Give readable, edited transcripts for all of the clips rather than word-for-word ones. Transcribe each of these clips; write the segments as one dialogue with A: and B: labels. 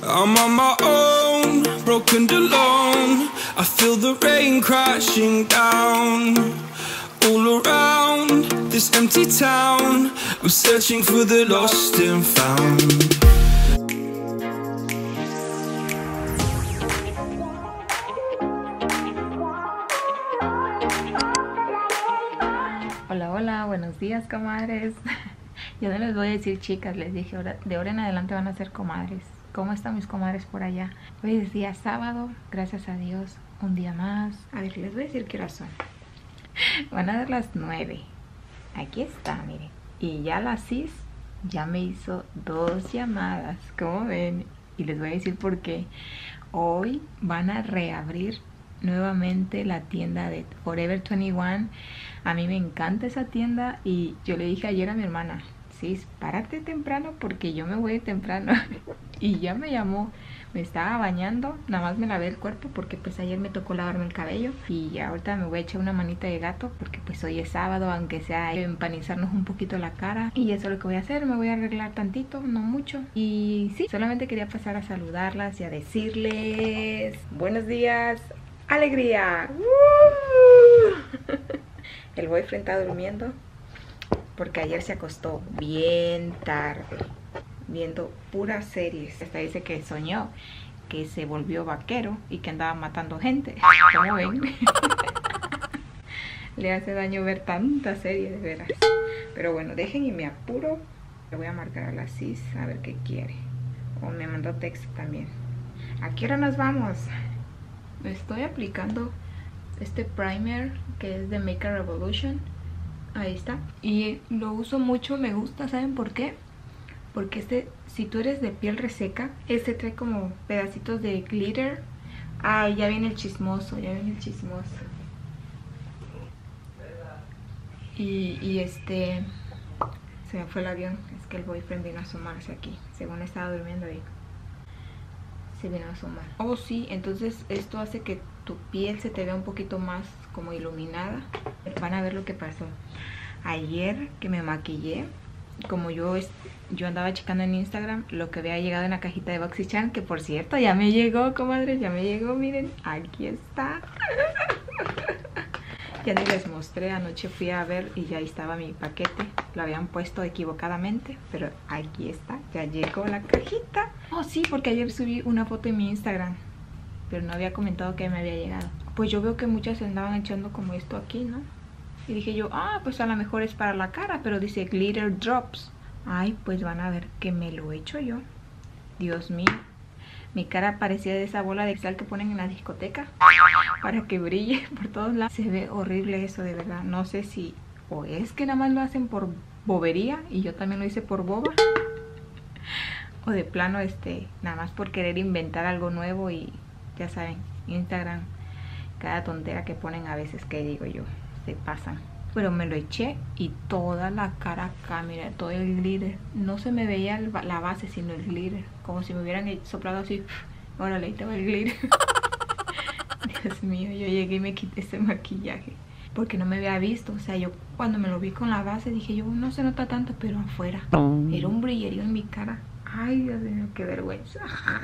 A: I'm on my own, broken and alone. I feel the rain crashing down all around this empty town. I'm searching for the lost and found.
B: Hola, hola, buenos días, comadres. Yo no les voy a decir chicas, les dije de ahora en adelante van a ser comadres. ¿Cómo están mis comadres por allá? Hoy es día sábado, gracias a Dios, un día más. A ver, les voy a decir qué horas son. Van a dar las 9. Aquí está, miren. Y ya la CIS ya me hizo 2 llamadas, ¿cómo ven? Y les voy a decir por qué. Hoy van a reabrir nuevamente la tienda de Forever 21. A mí me encanta esa tienda y yo le dije ayer a mi hermana, Cis, párate temprano porque yo me voy temprano. Y ya me llamó, me estaba bañando, nada más me lavé el cuerpo porque pues ayer me tocó lavarme el cabello. Y ahorita me voy a echar una manita de gato porque pues hoy es sábado, aunque sea empanizarnos un poquito la cara. Y eso es lo que voy a hacer, me voy a arreglar tantito, no mucho. Y sí, solamente quería pasar a saludarlas y a decirles buenos días, alegría. El boyfriend está durmiendo porque ayer se acostó bien tarde viendo puras series. Hasta dice que soñó que se volvió vaquero y que andaba matando gente. ¿Cómo ven? Le hace daño ver tanta serie, de veras. Pero bueno, dejen y me apuro. Le voy a marcar a la CIS a ver qué quiere. O me mandó texto también. ¿A qué hora nos vamos? Me estoy aplicando este primer que es de Make a Revolution. Ahí está. Y lo uso mucho, me gusta. ¿Saben por qué? Porque este, si tú eres de piel reseca, este trae como pedacitos de glitter. Ah, ya viene el chismoso, ya viene el chismoso. Y este, se me fue el avión. Es que el boyfriend vino a asomarse aquí. Según estaba durmiendo ahí, se vino a asomar. Oh sí, entonces esto hace que tu piel se te vea un poquito más como iluminada. Van a ver lo que pasó. Ayer que me maquillé, como yo andaba checando en Instagram lo que había llegado en la cajita de BoxyCharm, que por cierto ya me llegó, comadres, ya me llegó, miren, aquí está. Ya ni les mostré, anoche fui a ver y ya ahí estaba mi paquete. Lo habían puesto equivocadamente, pero aquí está, ya llegó la cajita. Oh sí, porque ayer subí una foto en mi Instagram, pero no había comentado que me había llegado. Pues yo veo que muchas se andaban echando como esto aquí, ¿no? Y dije yo, pues a lo mejor es para la cara, pero dice Glitter Drops. Ay, pues van a ver que me lo echo yo. Dios mío. Mi cara parecía de esa bola de cristal que ponen en la discoteca para que brille por todos lados. Se ve horrible eso, de verdad. No sé si o es que nada más lo hacen por bobería y yo también lo hice por boba, o de plano nada más por querer inventar algo nuevo. Y ya saben, Instagram, cada tontera que ponen a veces, que digo yo, se pasan. Pero me lo eché y toda la cara acá, mira, todo el glitter. No se me veía la base, sino el glitter. Como si me hubieran soplado así. Órale, ahí estaba el glitter. Dios mío, yo llegué y me quité ese maquillaje porque no me había visto. O sea, yo cuando me lo vi con la base dije yo, no se nota tanto, pero afuera era un brillerío en mi cara. Ay, Dios mío, qué vergüenza.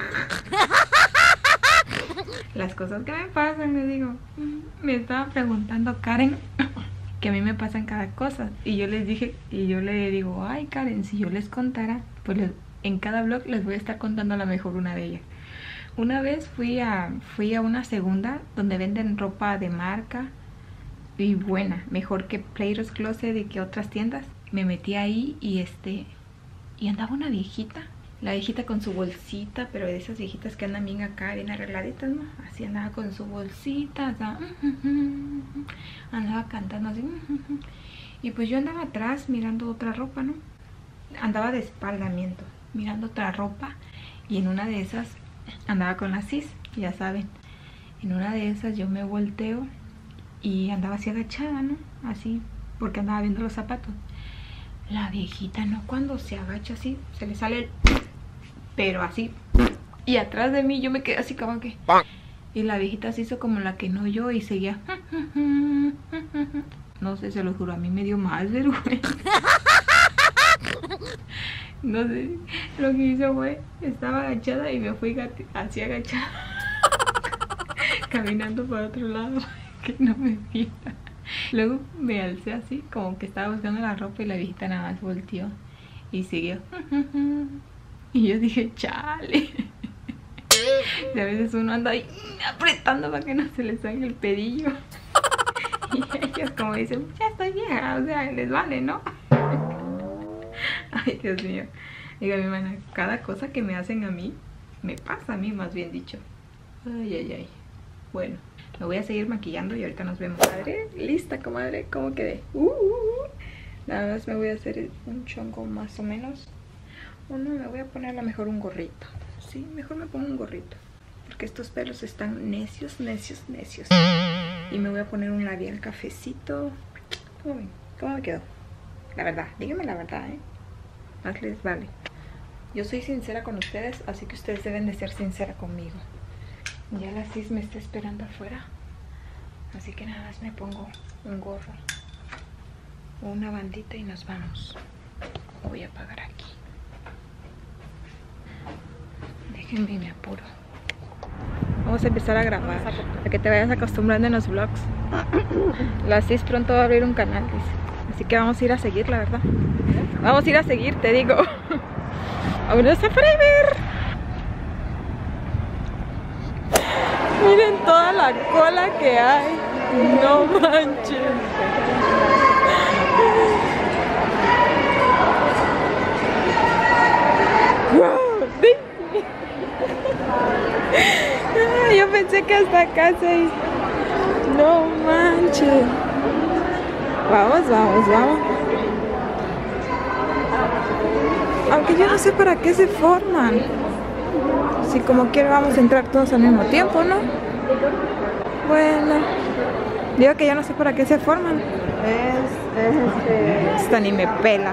B: Las cosas que me pasan, le digo. Me estaba preguntando Karen que a mí me pasan cada cosa. Y yo les dije, y yo le digo, ay Karen, si yo les contara, pues en cada vlog les voy a estar contando a lo mejor una de ellas. Una vez fui a una segunda donde venden ropa de marca y buena, mejor que Players Closet y que otras tiendas. Me metí ahí y y andaba una viejita. La viejita con su bolsita, pero de esas viejitas que andan bien acá, bien arregladitas, ¿no? Así andaba con su bolsita, andaba cantando así. Y pues yo andaba atrás mirando otra ropa, ¿no? Andaba de espaldamiento, mirando otra ropa. Y en una de esas andaba con la CIS, ya saben. En una de esas yo me volteo y andaba así agachada, ¿no? Así, porque andaba viendo los zapatos. La viejita, ¿no? Cuando se agacha así, se le sale el... pero así. Y atrás de mí yo me quedé así como que... Y la viejita se hizo como la que no oyó y seguía... No sé, se lo juro, a mí me dio más vergüenza. No sé, lo que hizo fue, estaba agachada y me fui así agachada, caminando para otro lado, que no me viera. Luego me alcé así, como que estaba buscando la ropa y la viejita nada más volteó y siguió. Y yo dije, chale. Y a veces uno anda ahí apretando para que no se le salga el pedillo. Y ellos como dicen, ya estoy vieja, o sea, les vale, ¿no? Ay, Dios mío. Diga mi hermana, cada cosa que me hacen a mí, me pasa a mí, más bien dicho. Ay, ay, ay. Bueno, me voy a seguir maquillando y ahorita nos vemos. Madre, lista, comadre, ¿cómo quedé? Nada más me voy a hacer un chongo más o menos. Uno, me voy a poner a lo mejor un gorrito. Sí, mejor me pongo un gorrito. Porque estos pelos están necios, necios, necios. Y me voy a poner un labial cafecito. ¿Cómo me quedó? La verdad, díganme la verdad, ¿eh? Más les vale. Yo soy sincera con ustedes, así que ustedes deben de ser sincera conmigo. Ya la cis me está esperando afuera. Así que nada más me pongo un gorro o una bandita y nos vamos. Voy a apagar aquí. Déjenme, me apuro. Vamos a empezar a grabar para que te vayas acostumbrando en los vlogs. La cis pronto va a abrir un canal, dice. Así que vamos a ir a seguir, la verdad. Vamos a ir a seguir, te digo. ¡Vámonos a Forever! Miren toda la cola que hay. No manches. ¡Wow! Yo pensé que hasta acá se... No manches. Vamos, vamos, vamos. Aunque yo no sé para qué se forman. Si como quiera vamos a entrar todos al mismo tiempo, ¿no? Bueno, digo que yo no sé para qué se forman. Esta ni me pela.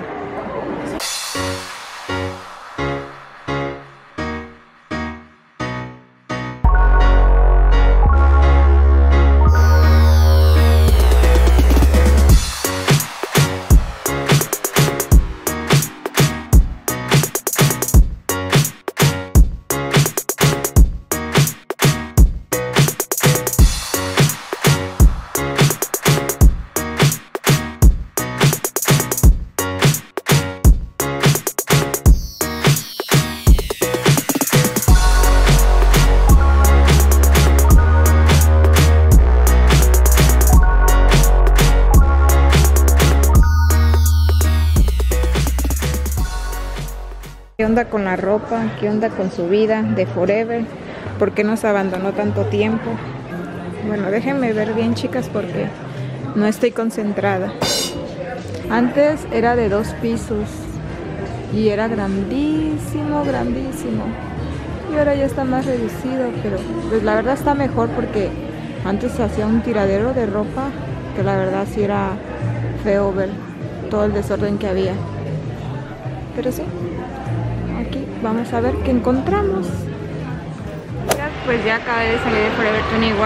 B: ¿Qué onda con la ropa? ¿Qué onda con su vida de Forever? ¿Por qué nos abandonó tanto tiempo? Bueno, déjenme ver bien, chicas, porque no estoy concentrada. Antes era de 2 pisos y era grandísimo, grandísimo. Y ahora ya está más reducido, pero pues la verdad está mejor porque antes se hacía un tiradero de ropa que la verdad sí era feo ver todo el desorden que había. Pero sí. Aquí vamos a ver qué encontramos. Pues ya acabé de salir de Forever 21.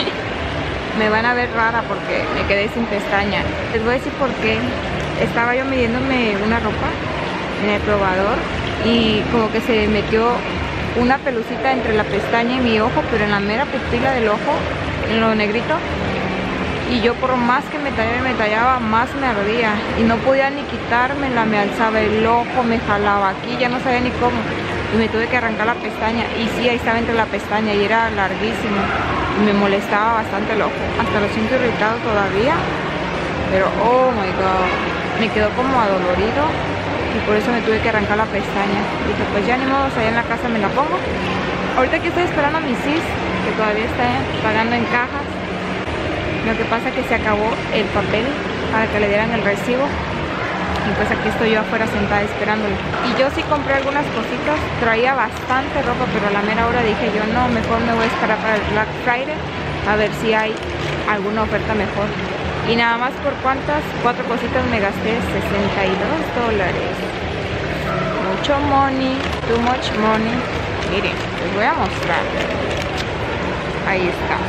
B: Me van a ver rara porque me quedé sin pestaña. Les voy a decir por qué. Estaba yo midiéndome una ropa en el probador y como que se metió una pelucita entre la pestaña y mi ojo, pero en la mera pupila del ojo, en lo negrito. Y yo por más que me tallaba, más me ardía. Y no podía ni quitármela, me alzaba el ojo, me jalaba aquí, ya no sabía ni cómo. Y me tuve que arrancar la pestaña. Y sí, ahí estaba entre la pestaña y era larguísimo. Y me molestaba bastante el ojo. Hasta lo siento irritado todavía. Pero, oh my god, me quedó como adolorido. Y por eso me tuve que arrancar la pestaña. Dije, pues ya ni modo, allá en la casa me la pongo. Ahorita aquí estoy esperando a mi cis, que todavía está pagando en cajas. Lo que pasa es que se acabó el papel para que le dieran el recibo. Y pues aquí estoy yo afuera sentada esperándolo. Y yo sí compré algunas cositas. Traía bastante ropa, pero a la mera hora dije yo no, mejor me voy a esperar para el Black Friday a ver si hay alguna oferta mejor. Y nada más por cuántas, 4 cositas me gasté $62. Mucho money, too much money. Miren, les voy a mostrar. Ahí está.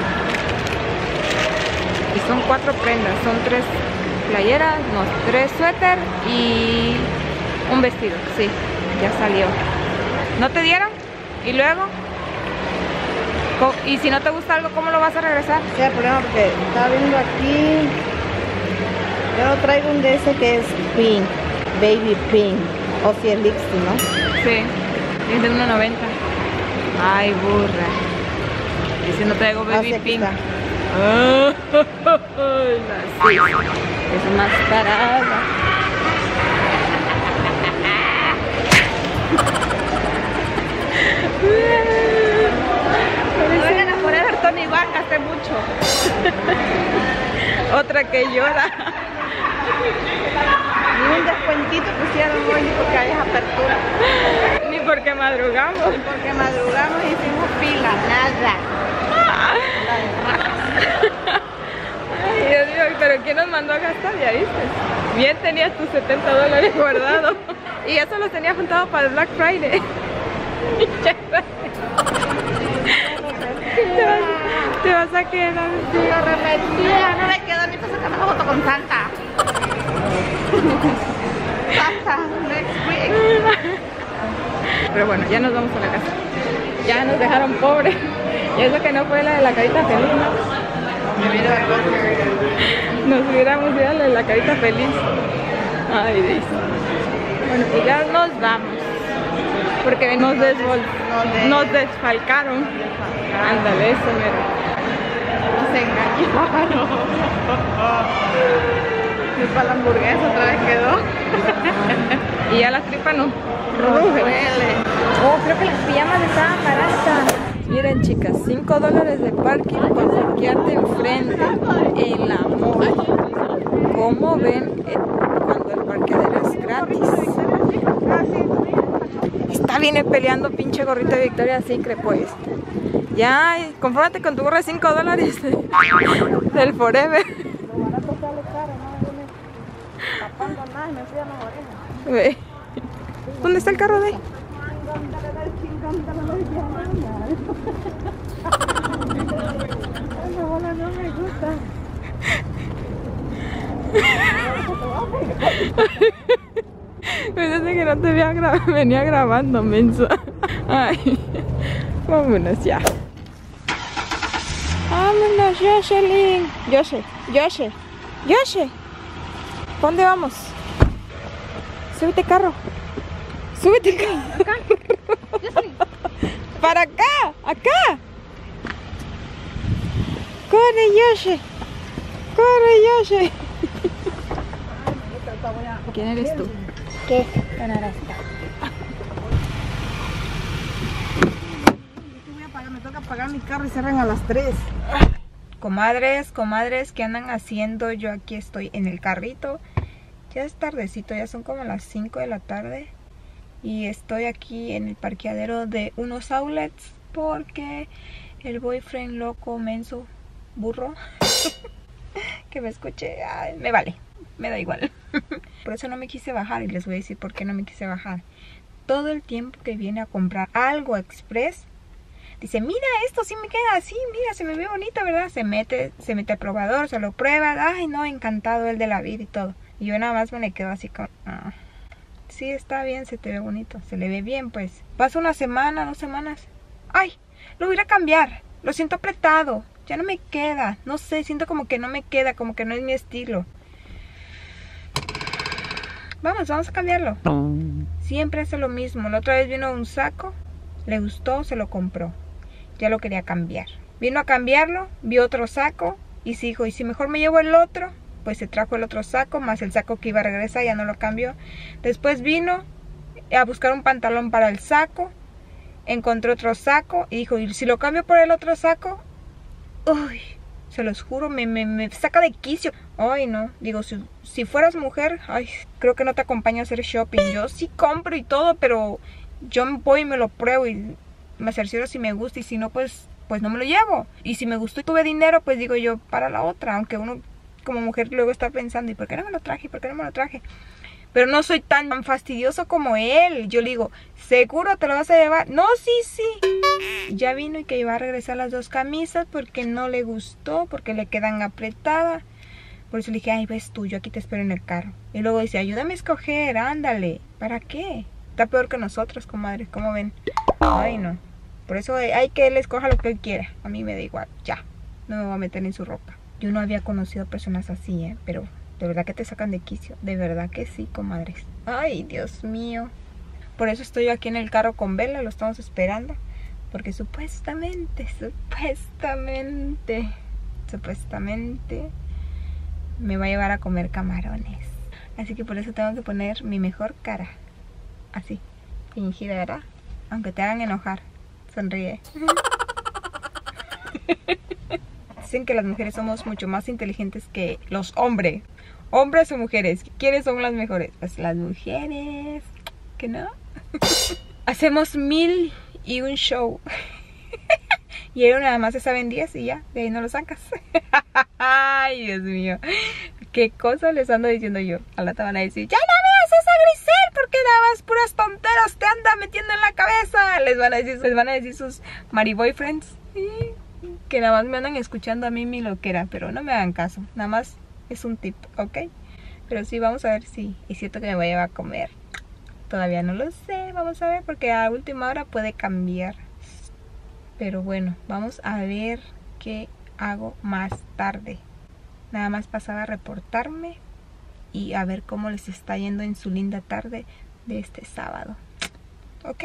B: Y son 4 prendas, son 3 playeras, no, 3 suéter y un vestido, sí. Ya salió. ¿No te dieron? ¿Y luego? ¿Y si no te gusta algo, cómo lo vas a regresar?
C: Sí, el problema porque estaba viendo aquí. Yo traigo un de ese que es pink, baby pink. O si es Lixie, ¿no?
B: Sí, es de 1.90. Ay, burra. Dice no traigo baby pink. Sí, es más parada. Oigan, a Forever Tony One gasté mucho. Otra que llora.
C: Ni un descuentito pusieron hoy ni porque hay apertura.
B: Ni porque madrugamos.
C: Porque madrugamos y hicimos fila, nada.
B: Ay, Dios mío, pero ¿quién nos mandó a gastar? Ya viste. Bien tenías tus $70 guardados. Y eso los tenía juntado para el Black Friday. Te vas a quedar.
C: Lo arrepentía, no me quedo ni para sacar una foto con Santa. Santa, next week.
B: Pero bueno, ya nos vamos a la casa. Ya nos dejaron pobres. Y eso que no fue la de la carita feliz, ¿no? Nos hubiéramos ido a la de la carita feliz. Ay, Dios. Bueno, y ya nos vamos. Porque nos desfalcaron. Ándale, eso, mira.
C: Se engañaron. Y para la hamburguesa otra vez quedó.
B: Y ya la tripa no ruge. Oh, creo que las pijamas estaban baratas. Miren, chicas, $5 de parking por parquearte enfrente en la mall. ¿Cómo ven cuando el parqueadero es gratis? Está bien peleando pinche gorrita de Victoria Secret, pues. Ya, confórmate con tu gorra de $5 del Forever. Ve. ¿Dónde está el carro de?
C: No me gusta.
B: Pensé que no te venía grabando, mensa. Ay, vámonos ya. Vámonos, Jocelyn. Joshe. ¿Para dónde vamos? Súbete carro. Súbete carro. Para acá, acá. Corre, Joshe. ¿Quién eres tú?
C: ¿Qué? Canarasta. Me toca pagar mi carro y cierran a las 3.
B: Comadres, ¿qué andan haciendo? Yo aquí estoy en el carrito. Ya es tardecito, ya son como las 5 de la tarde. Y estoy aquí en el parqueadero de unos outlets porque el boyfriend loco, menso, burro que me escuche, ay, me vale, me da igual. Por eso no me quise bajar y les voy a decir por qué no me quise bajar. Todo el tiempo que viene a comprar algo express dice, mira, esto sí me queda así, mira, se me ve bonito, ¿verdad? Se mete al probador, se lo prueba, ay no, encantado el de la vida y todo. Y yo nada más me le quedo así con, sí, está bien, se te ve bonito, se le ve bien, pues. Pasa una semana, 2 semanas, ay, lo voy a cambiar, lo siento apretado, ya no me queda, no sé, siento como que no me queda, como que no es mi estilo. Vamos a cambiarlo. Siempre hace lo mismo. La otra vez vino un saco, le gustó, se lo compró. Ya lo quería cambiar. Vino a cambiarlo, vio otro saco y se dijo, ¿y si mejor me llevo el otro? Pues se trajo el otro saco, más el saco que iba a regresar, ya no lo cambió. Después vino a buscar un pantalón para el saco, encontró otro saco y dijo, ¿y si lo cambio por el otro saco? Uy, se los juro, me saca de quicio. Ay, no, digo, si fueras mujer, ay, creo que no te acompaño a hacer shopping. Yo sí compro y todo, pero yo voy y me lo pruebo y me cercioro si me gusta y si no, pues no me lo llevo. Y si me gustó y tuve dinero, pues digo yo, para la otra, aunque uno como mujer luego está pensando, ¿y por qué no me lo traje? ¿Por qué no me lo traje? Pero no soy tan fastidioso como él. Yo le digo, ¿seguro te lo vas a llevar? No, sí. Ya vino y que iba a regresar las 2 camisas porque no le gustó, porque le quedan apretadas. Por eso le dije, ay, ves tú, yo aquí te espero en el carro. Y luego dice, ayúdame a escoger, ándale. ¿Para qué? Está peor que nosotros, comadres, ¿cómo ven? Ay, no. Por eso hay que él escoja lo que él quiera. A mí me da igual, ya. No me voy a meter en su ropa. Yo no había conocido personas así, pero de verdad que te sacan de quicio. De verdad que sí, comadres. Ay, Dios mío. Por eso estoy yo aquí en el carro con Bella, lo estamos esperando. Porque supuestamente me va a llevar a comer camarones. Así que por eso tengo que poner mi mejor cara. Así, fingida, ¿verdad? Aunque te hagan enojar. Sonríe. Dicen que las mujeres somos mucho más inteligentes que los hombres. Hombres o mujeres, ¿quiénes son las mejores? Pues las mujeres. ¿Que no? Hacemos 1001 show. Y ellos nada más se saben 10 y ya, de ahí no lo sacas. Ay, Dios mío. ¿Qué cosa les ando diciendo yo? Al rato van a decir, ya no veas esa Grisel, porque nada más puras tonteras te anda metiendo en la cabeza. Les van a decir sus mariboyfriends. Que nada más me andan escuchando a mí mi loquera, pero no me hagan caso. Nada más es un tip, ¿ok? Pero sí, vamos a ver si es cierto que me voy a llevar a comer. Todavía no lo sé, vamos a ver, porque a última hora puede cambiar. Pero bueno, vamos a ver qué hago más tarde. Nada más pasaba a reportarme y a ver cómo les está yendo en su linda tarde de este sábado. ¿Ok?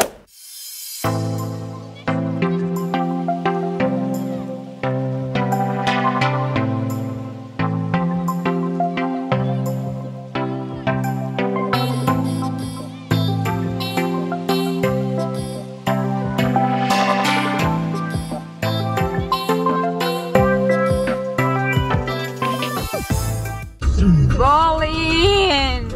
B: Bowling.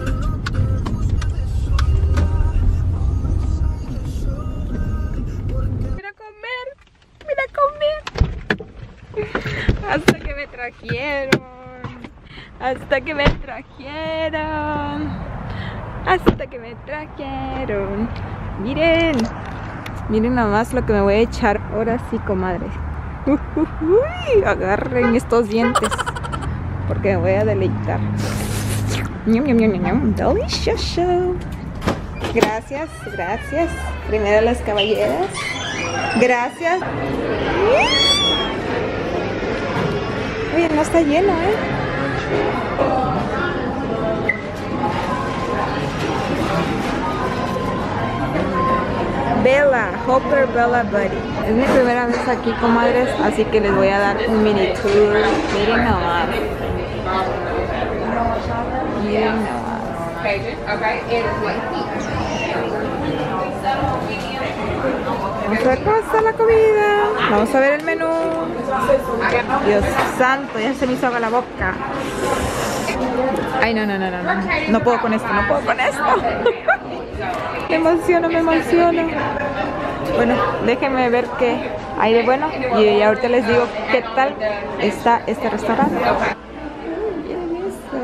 B: Ven a comer. Hasta que me trajeron. Hasta que me trajeron. Miren. Miren nada más lo que me voy a echar. Ahora sí, comadres. Agarren estos dientes, porque me voy a deleitar. Delicioso. Gracias, gracias. Primero las caballeras. Gracias. Oye, no está lleno, Bella, Hopper Bella Buddy. Es mi primera vez aquí, comadres, así que les voy a dar un mini tour. Miren nomás. Miren nomás. Vamos a ver cómo está la comida. Vamos a ver el menú. Dios santo, ya se me hizo agua la boca. Ay, no. No puedo con esto, Me emociono. Bueno, déjenme ver qué hay de bueno y ahorita les digo qué tal está este restaurante. Miren eso.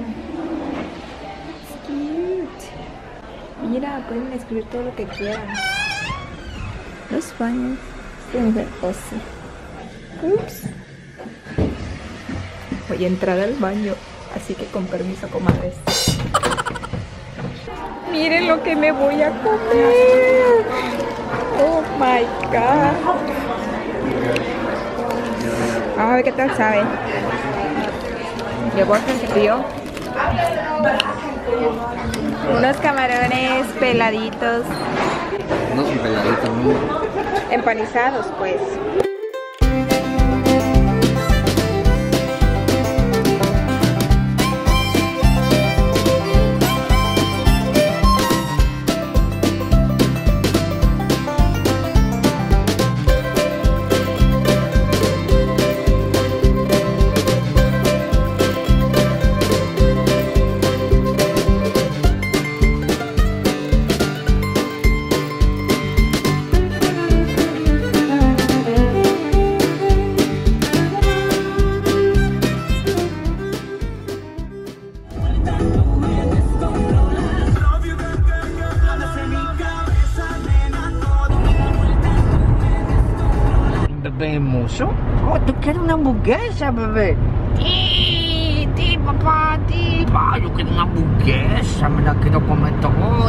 B: It's cute. Mira, pueden escribir todo lo que quieran. Los baños. Pueden ver cosas. Ups. Voy a entrar al baño, así que con permiso, comadres. Miren lo que me voy a comer. Oh my god. Vamos a ver qué tal sabe. Yo Borja se pidió unos camarones peladitos.
D: No son peladitos, no.
B: Empanizados, pues.
D: Bebé hermoso.
C: Oh, tú quieres una hamburguesa, bebé.
B: ¡Y!
E: papá, a ti. Va, yo quiero una hamburguesa, me la quiero comer todo.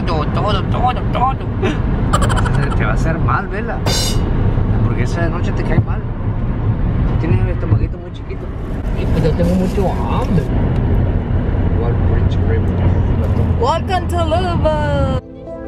E: Te va a hacer mal, vela. La hamburguesa de noche te cae mal. Tienes el estomaguito muy chiquito. Y pues yo tengo mucho hambre. Igual por Instagram.
C: Welcome to Louisville.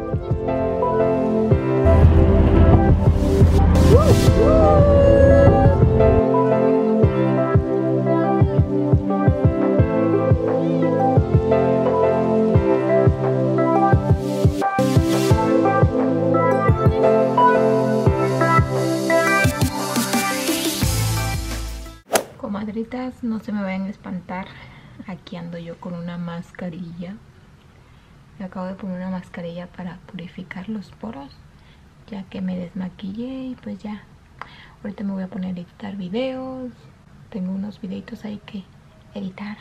B: Comadritas, no se me vayan a espantar. Aquí ando yo con una mascarilla. Me acabo de poner una mascarilla para purificar los poros, ya que me desmaquillé y pues ya. Ahorita me voy a poner a editar videos. Tengo unos videitos ahí que editar.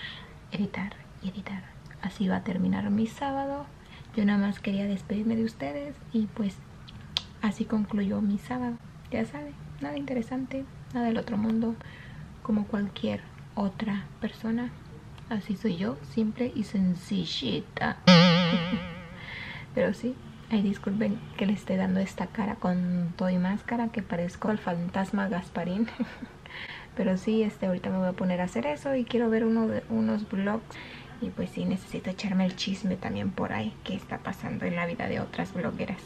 B: Así va a terminar mi sábado. Yo nada más quería despedirme de ustedes y pues así concluyó mi sábado. Ya saben, nada interesante, nada del otro mundo, como cualquier otra persona. Así soy yo, simple y sencillita. Pero sí, ay, disculpen que le esté dando esta cara con todo y máscara, que parezco el fantasma Gasparín. Pero sí, ahorita me voy a poner a hacer eso y quiero ver unos vlogs. Y pues sí, necesito echarme el chisme también por ahí, qué está pasando en la vida de otras blogueras.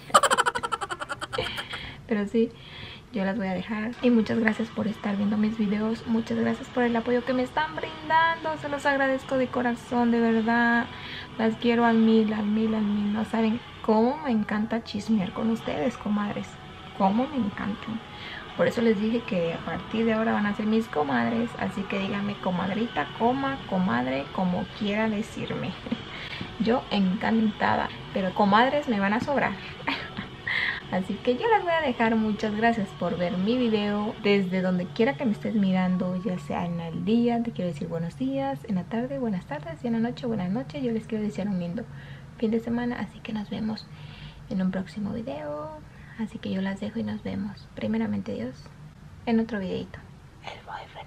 B: Pero sí, yo las voy a dejar. Y muchas gracias por estar viendo mis videos. Muchas gracias por el apoyo que me están brindando. Se los agradezco de corazón, de verdad. Las quiero al mil. No saben cómo me encanta chismear con ustedes, comadres. Cómo me encantan. Por eso les dije que a partir de ahora van a ser mis comadres. Así que díganme comadrita, comadre, como quiera decirme. Yo encantada. Pero comadres me van a sobrar. Así que yo las voy a dejar. Muchas gracias por ver mi video desde donde quiera que me estés mirando, ya sea en el día, te quiero decir buenos días, en la tarde, buenas tardes, y en la noche, buenas noches. Yo les quiero desear un lindo fin de semana, así que nos vemos en un próximo video. Así que yo las dejo y nos vemos, primeramente Dios, en otro videito. El boyfriend.